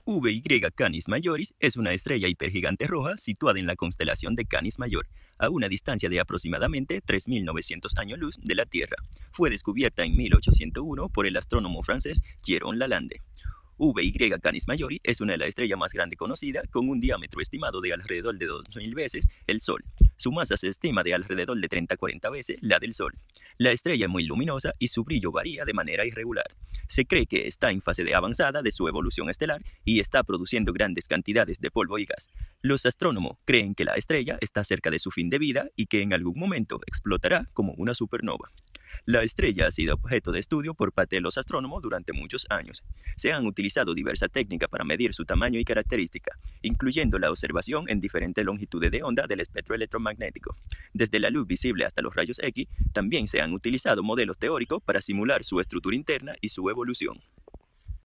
VY Canis Majoris es una estrella hipergigante roja situada en la constelación de Canis Major, a una distancia de aproximadamente 3.900 años luz de la Tierra. Fue descubierta en 1801 por el astrónomo francés Jérôme Lalande. VY Canis Majori es una de las estrellas más grandes conocidas, con un diámetro estimado de alrededor de 2.000 veces el Sol. Su masa se estima de alrededor de 30-40 veces la del Sol. La estrella es muy luminosa y su brillo varía de manera irregular. Se cree que está en fase avanzada de su evolución estelar y está produciendo grandes cantidades de polvo y gas. Los astrónomos creen que la estrella está cerca de su fin de vida y que en algún momento explotará como una supernova. La estrella ha sido objeto de estudio por parte de los astrónomos durante muchos años. Se han utilizado diversas técnicas para medir su tamaño y características, incluyendo la observación en diferentes longitudes de onda del espectro electromagnético. Desde la luz visible hasta los rayos X, también se han utilizado modelos teóricos para simular su estructura interna y su evolución.